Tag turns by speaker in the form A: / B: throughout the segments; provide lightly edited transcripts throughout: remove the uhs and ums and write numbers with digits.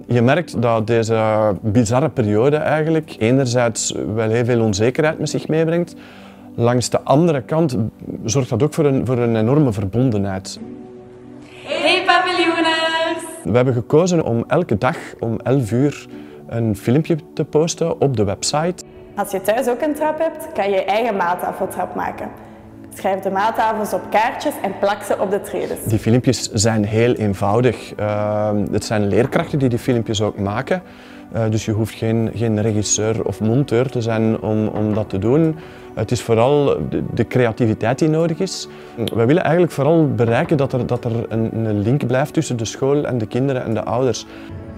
A: Je merkt dat deze bizarre periode eigenlijk enerzijds wel heel veel onzekerheid met zich meebrengt. Langs de andere kant zorgt dat ook voor een enorme verbondenheid.
B: Hey papiljoners!
A: We hebben gekozen om elke dag om 11 uur een filmpje te posten op de website.
C: Als je thuis ook een trap hebt, kan je je eigen maattafeltrap maken. Schrijf de maattafels op kaartjes en plak ze op de tredes.
A: Die filmpjes zijn heel eenvoudig. Het zijn leerkrachten die filmpjes ook maken. Dus je hoeft geen regisseur of monteur te zijn om dat te doen. Het is vooral de creativiteit die nodig is. We willen eigenlijk vooral bereiken dat er een link blijft tussen de school en de kinderen en de ouders.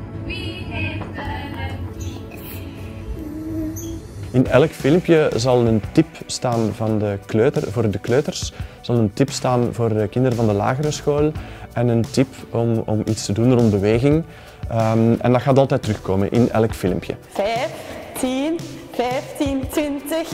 A: In elk filmpje zal een tip staan voor de kleuters, zal een tip staan voor de kinderen van de lagere school en een tip om iets te doen rond beweging. En dat gaat altijd terugkomen in elk filmpje.
C: 5, 10, 15, 20,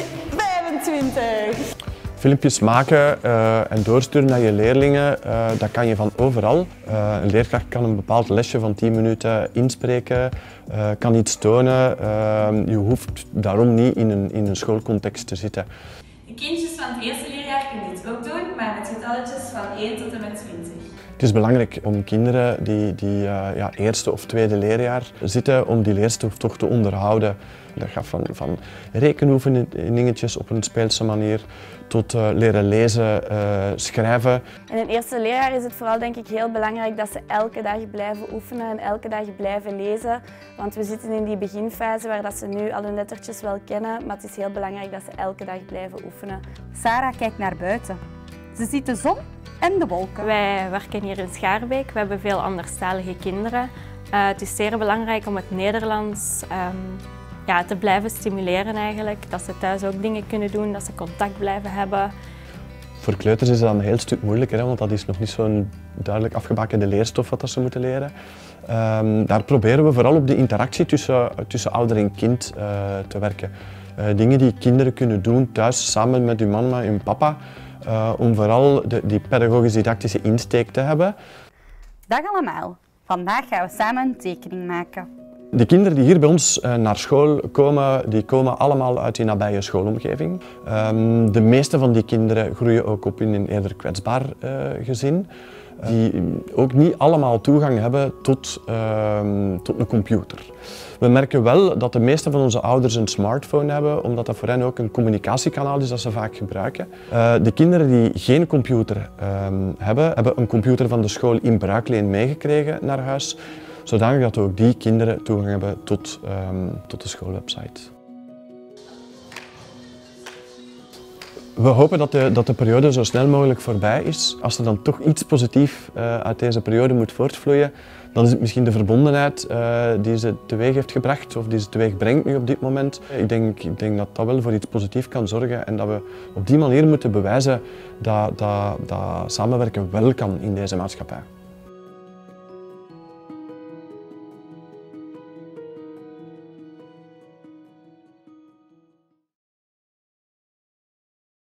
C: 25.
A: Filmpjes maken en doorsturen naar je leerlingen, dat kan je van overal. Een leerkracht kan een bepaald lesje van 10 minuten inspreken, kan iets tonen. Je hoeft daarom niet in een schoolcontext te zitten.
B: De kindjes van het eerste leerjaar kunnen dit ook doen, maar met getalletjes van 1 tot en met 20.
A: Het is belangrijk om kinderen die eerste of tweede leerjaar zitten, om die leerstof toch te onderhouden. Dat gaat van rekenoefeningetjes op een speelse manier tot leren lezen, schrijven.
D: In het eerste leerjaar is het vooral denk ik heel belangrijk dat ze elke dag blijven oefenen en elke dag blijven lezen. Want we zitten in die beginfase waar dat ze nu al hun lettertjes wel kennen, maar het is heel belangrijk dat ze elke dag blijven oefenen.
E: Sarah kijkt naar buiten. Ze ziet de zon en de wolken.
F: Wij werken hier in Schaerbeek. We hebben veel anderstalige kinderen. Het is zeer belangrijk om het Nederlands te blijven stimuleren eigenlijk. Dat ze thuis ook dingen kunnen doen, dat ze contact blijven hebben.
A: Voor kleuters is dat een heel stuk moeilijker, want dat is nog niet zo'n duidelijk afgebakende leerstof wat ze moeten leren. Daar proberen we vooral op de interactie tussen ouder en kind te werken. Dingen die kinderen kunnen doen thuis samen met hun mama en hun papa. Om vooral die pedagogisch-didactische insteek te hebben.
E: Dag allemaal. Vandaag gaan we samen een tekening maken.
A: De kinderen die hier bij ons naar school komen, die komen allemaal uit die nabije schoolomgeving. De meeste van die kinderen groeien ook op in een eerder kwetsbaar gezin. Die ook niet allemaal toegang hebben tot een computer. We merken wel dat de meeste van onze ouders een smartphone hebben, omdat dat voor hen ook een communicatiekanaal is dat ze vaak gebruiken. De kinderen die geen computer hebben een computer van de school in bruikleen meegekregen naar huis, zodanig dat ook die kinderen toegang hebben tot de schoolwebsite. We hopen dat de periode zo snel mogelijk voorbij is. Als er dan toch iets positiefs uit deze periode moet voortvloeien, dan is het misschien de verbondenheid die ze teweeg heeft gebracht of die ze teweeg brengt nu op dit moment. Ik denk dat dat wel voor iets positiefs kan zorgen en dat we op die manier moeten bewijzen dat samenwerken wel kan in deze maatschappij.